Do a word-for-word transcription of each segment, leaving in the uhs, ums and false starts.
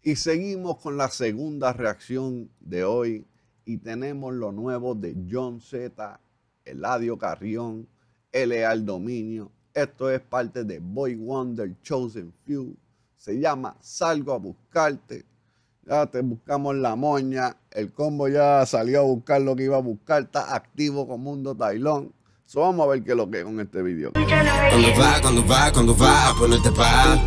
Y seguimos con la segunda reacción de hoy y tenemos lo nuevo de John Z, Eladio Carrión, L A al dominio. Esto es parte de Boy Wonder Chosen Few. Se llama Salgo a Buscarte. Ya te buscamos la moña. El combo ya salió a buscar lo que iba a buscar. Está activo con Mundo Tailón. So vamos a ver qué es lo que es con este video. Cuando va, cuando va, cuando va a ponerte pa'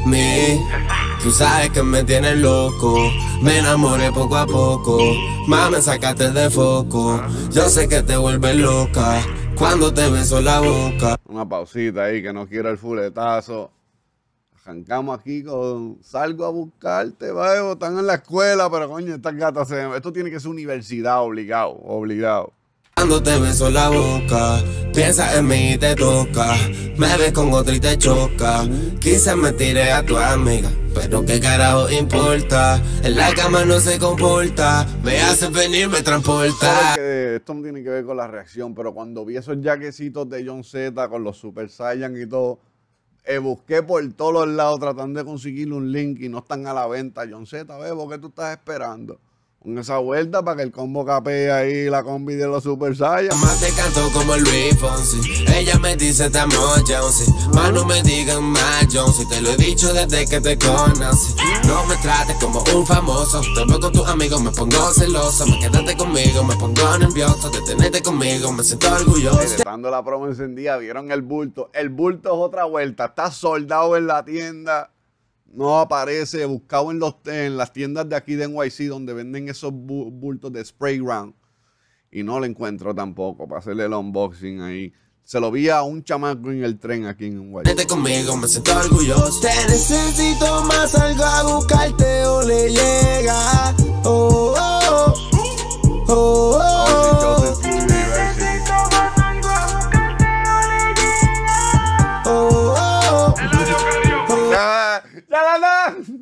mí. Tú sabes que me tienes loco. Me enamoré poco a poco. Mami, sacaste de foco. Yo sé que te vuelves loca cuando te beso la boca. Una pausita ahí que no quiera el fuletazo. Arrancamos aquí con Salgo a Buscarte, vaya, están en la escuela, pero coño, estas gatas se... Esto tiene que ser universidad, obligado, obligado. Cuando te beso la boca, piensa en mí y te toca. Me ves con otro y te choca. Quizás me tiré a tu amiga, pero qué carajo importa. En la cama no se comporta. Me hace venir, me transporta. Que esto no tiene que ver con la reacción, pero cuando vi esos jaquecitos de John Z con los Super Saiyan y todo, eh, busqué por todos los lados tratando de conseguirle un link y no están a la venta. John Z, Bebo, ¿qué tú estás esperando? Con esa vuelta para que el combo capee ahí la combi de los Super Saiyan. Más te canto como Luis Fonsi. Ella me dice estamos Jonesy. Más no me digan más Jonesy. Te lo he dicho desde que te conocí. No me trates como un famoso. Te veo con tus amigos, me pongo celoso. Me quedaste conmigo, me pongo nervioso. De tenerte conmigo, me siento orgulloso. Estando la promo encendida, vieron el bulto. El bulto es otra vuelta. Está soldado en la tienda. No aparece, buscado en, los, en las tiendas de aquí de N Y C donde venden esos bu bultos de spray ground. Y no lo encuentro tampoco para hacerle el unboxing ahí. Se lo vi a un chamaco en el tren aquí en N Y C. Vete conmigo, me siento orgulloso. Te necesito más, salgo a buscarte o le llega. Oh, oh, oh, oh, oh. Necesito más, salgo a buscarte o le llega. Oh, oh. ¡Ya, ya lo dan!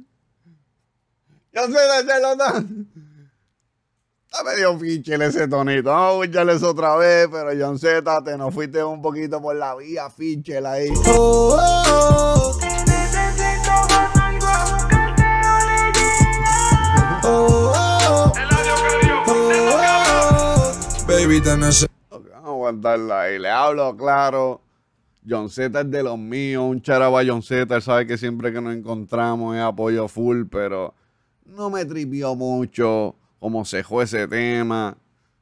¡Yo sé de ya lo dan! Está medio fichel ese tonito. Vamos a escucharle eso otra vez, pero John Z, te nos fuiste un poquito por la vía fichel ahí. Oh, oh. Necesito más, salgo a buscarte o le llega. Oh, oh. Oh, oh. Baby, te necesito. Okay, vamos a aguantarla ahí. Le hablo claro. John Z es de los míos, un charaba John Z, él sabe que siempre que nos encontramos es apoyo full, pero no me tripió mucho cómo se fue ese tema.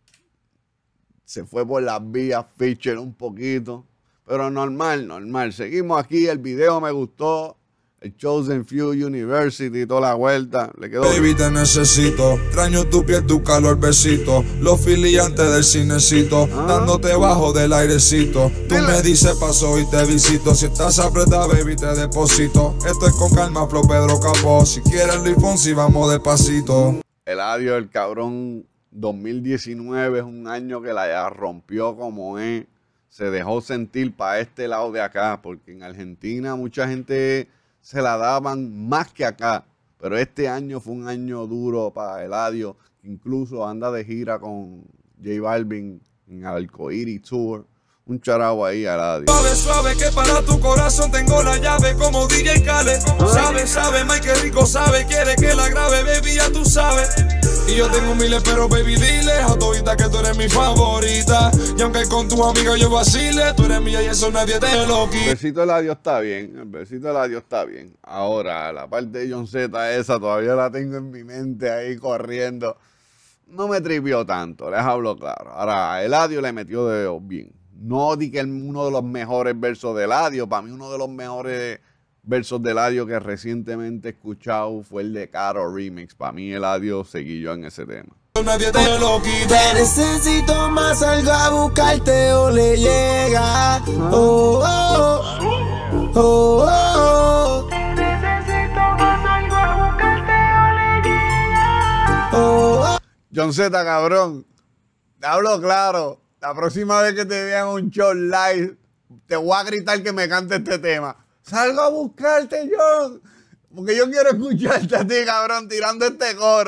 Se fue por las vías Fisher un poquito, pero normal, normal. Seguimos aquí, el video me gustó, el Chosen Few University y toda la vuelta, le quedó Baby, bien. te necesito, extraño tu piel, tu calor, besito. Los filiantes del cinecito, ¿Ah? dándote bajo del airecito. Tú me dices paso y te visito. Si estás apretada, baby, te deposito. Esto es con calma, flow Pedro Capó. Si quieres Luis Fonsi, vamos despacito. Eladio, el cabrón, dos mil diecinueve es un año que la rompió como es. Se dejó sentir para este lado de acá, porque en Argentina mucha gente se la daban más que acá, pero este año fue un año duro para Eladio, incluso anda de gira con J Balvin en Arcoiris Tour, un charao ahí a Eladio. Suave, suave, que para tu corazón tengo la llave como D J Khaled. Sabe, sabe, Mike, qué rico sabe, quiere que la grabe, baby, ya tú sabes. Y yo tengo miles, pero baby, dile a todita que tú eres mi favorita. Y aunque con tu amiga yo vacile, tú eres mía y eso nadie te lo quita. El besito de Eladio está bien, el besito de Eladio está bien. Ahora, la parte de John Z esa todavía la tengo en mi mente ahí corriendo. No me tripió tanto, les hablo claro. Ahora, a Eladio le metió de bien. No di que es uno de los mejores versos de Eladio. Para mí uno de los mejores versos de Eladio que recientemente he escuchado fue el de Caro Remix. Para mí Eladio seguí yo en ese tema. Nadie te lo quita. Te necesito más, salgo a buscarte o le llega. Oh, oh, oh, oh, oh. Necesito más, salgo a buscarte o le llega. Oh, oh. John Z, cabrón, te hablo claro. La próxima vez que te vean un show live, te voy a gritar que me cante este tema. Salgo a buscarte, John. Porque yo quiero escucharte a ti, cabrón, tirando este coro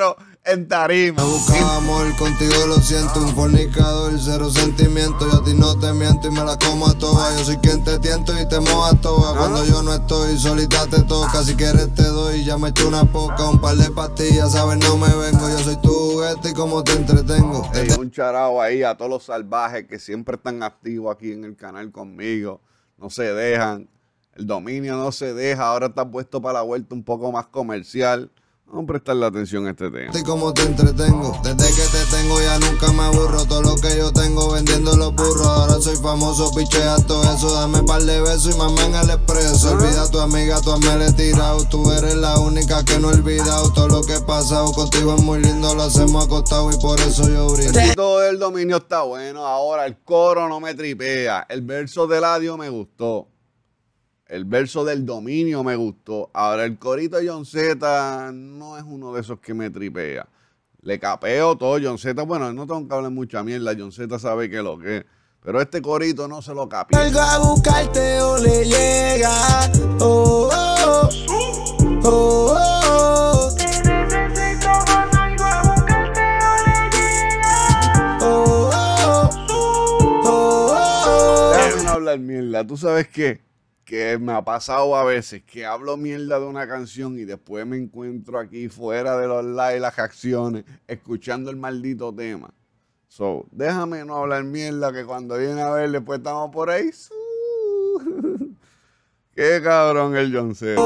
en tarima. Me buscaba amor, contigo lo siento. Un fornicador, cero sentimiento. Yo a ti no te miento y me la como a todas. Yo soy quien te tiento y te moja todas. Cuando yo no estoy, solita te toca. Si quieres te doy, ya me echo una poca. Un par de pastillas, sabes, no me vengo. Yo soy tu juguete y como te entretengo. Hey, un charao ahí a todos los salvajes que siempre están activos aquí en el canal conmigo. No se dejan. El dominio no se deja. Ahora está puesto para la vuelta un poco más comercial. Vamos a prestarle atención a este tema. Y como te entretengo, desde que te tengo ya nunca me aburro. Todo lo que yo tengo vendiendo los burros. Ahora soy famoso, pichea todo eso. Dame un par de besos y mamá en el expreso. Olvida a tu amiga, tú me le he tirado. Tú eres la única que no he olvidado. Todo lo que he pasado contigo es muy lindo. Lo hacemos acostado y por eso yo brindo. Todo el dominio está bueno. Ahora el coro no me tripea. El verso de Eladio me gustó. El verso del dominio me gustó. Ahora el corito de John Z no es uno de esos que me tripea. Le capeo todo. John Z, bueno, no tengo que hablar mucha mierda. John Z sabe que lo que es. Pero este corito no se lo capea. Salgo a buscarte o le llega. Oh, oh, oh, oh, oh. Te necesito con algo a buscarte o le llega. Oh, oh, oh, oh. Déjame no hablar mierda. ¿Tú sabes qué? Que me ha pasado a veces que hablo mierda de una canción y después me encuentro aquí fuera de los live, las acciones, escuchando el maldito tema. So, déjame no hablar mierda que cuando viene a ver después estamos por ahí. Qué cabrón el John Z.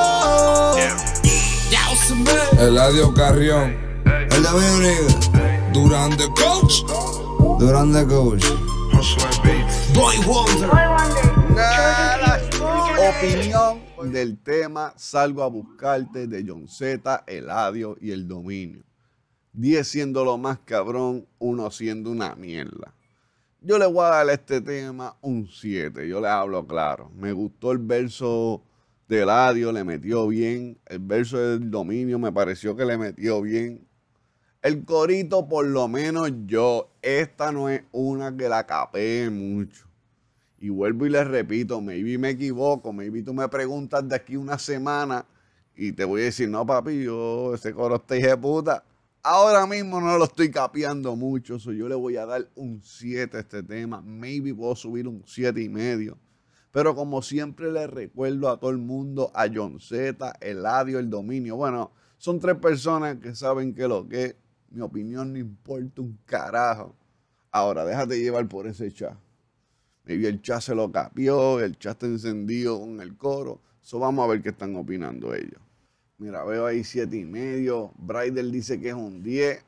Eladio Carrión, El de mi nigga, Durán de Coach. Durán de Coach. Boy Wonder. Boy Wonder. Nada. Opinión del tema Salgo a buscarte de John Z, Eladio y el dominio. diez siendo lo más cabrón, uno siendo una mierda. Yo le voy a dar a este tema un siete, yo le hablo claro. Me gustó el verso de Eladio, le metió bien. El verso del dominio me pareció que le metió bien. El corito, por lo menos yo, esta no es una que la capee mucho. Y vuelvo y les repito, maybe me equivoco, maybe tú me preguntas de aquí una semana y te voy a decir, no papi, yo ese coro está hija de puta. Ahora mismo no lo estoy capeando mucho, so yo le voy a dar un siete a este tema. Maybe puedo subir un siete y medio. Pero como siempre le recuerdo a todo el mundo, a John Z, Eladio, el dominio. Bueno, son tres personas que saben que lo que es. Mi opinión no importa un carajo. Ahora, déjate llevar por ese chat. Maybe el chat se lo capió, el chat está encendido con el coro. So vamos a ver qué están opinando ellos. Mira, veo ahí siete y medio. Braider dice que es un diez.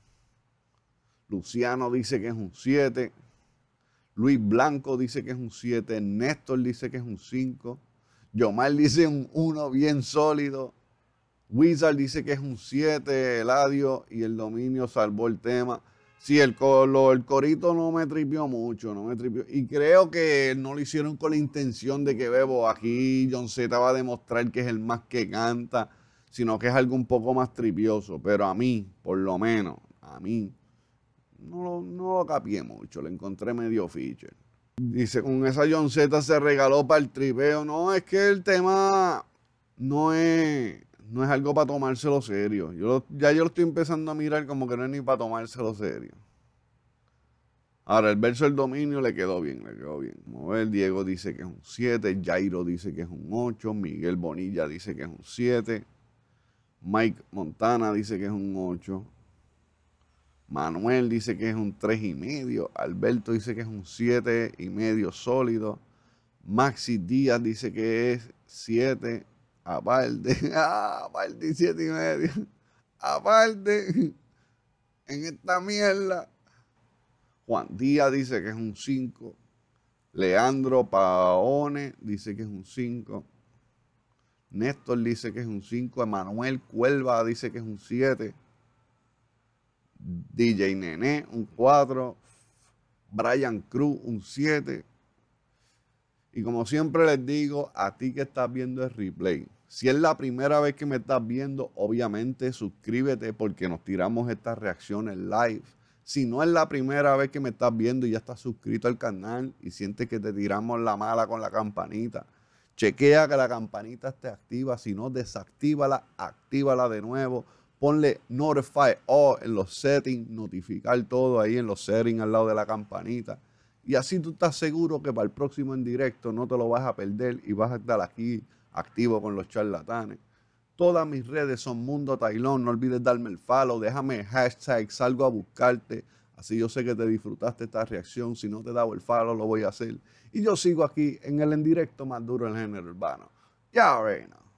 Luciano dice que es un siete. Luis Blanco dice que es un siete. Néstor dice que es un cinco. Yomar dice un uno bien sólido. Wizard dice que es un siete. Eladio y el dominio salvó el tema. Sí, el, coro, el corito no me tripió mucho, no me tripió. Y creo que no lo hicieron con la intención de que, bebo, aquí John Z va a demostrar que es el más que canta, sino que es algo un poco más tripioso. Pero a mí, por lo menos, a mí, no lo, no lo capié mucho, le encontré medio feature. Dice, con esa John Z se regaló para el tripeo. No, es que el tema no es... No es algo para tomárselo serio. Yo lo, ya yo lo estoy empezando a mirar como que no es ni para tomárselo serio. Ahora, el verso del dominio le quedó bien, le quedó bien. Como ves, Diego dice que es un siete, Jairo dice que es un ocho, Miguel Bonilla dice que es un siete, Mike Montana dice que es un ocho, Manuel dice que es un tres y medio, Alberto dice que es un siete y medio sólido, Maxi Díaz dice que es siete. Aparte, ah, aparte siete y medio. Aparte, en esta mierda. Juan Díaz dice que es un cinco. Leandro Paone dice que es un cinco. Néstor dice que es un cinco. Emanuel Cuelva dice que es un siete. D J Nene, un cuatro. Brian Cruz, un siete. Y como siempre les digo, a ti que estás viendo el replay, si es la primera vez que me estás viendo, obviamente suscríbete porque nos tiramos estas reacciones live. Si no es la primera vez que me estás viendo y ya estás suscrito al canal y sientes que te tiramos la mala con la campanita, chequea que la campanita esté activa. Si no, desactívala, actívala de nuevo, ponle Notify All en los settings, notificar todo ahí en los settings al lado de la campanita. Y así tú estás seguro que para el próximo en directo no te lo vas a perder y vas a estar aquí activo con los charlatanes. Todas mis redes son Mundo Tailón. No olvides darme el follow. Déjame hashtag salgo a buscarte. Así yo sé que te disfrutaste esta reacción. Si no te he dado el follow, lo voy a hacer. Y yo sigo aquí en el en directo más duro del género urbano. Ya, reina.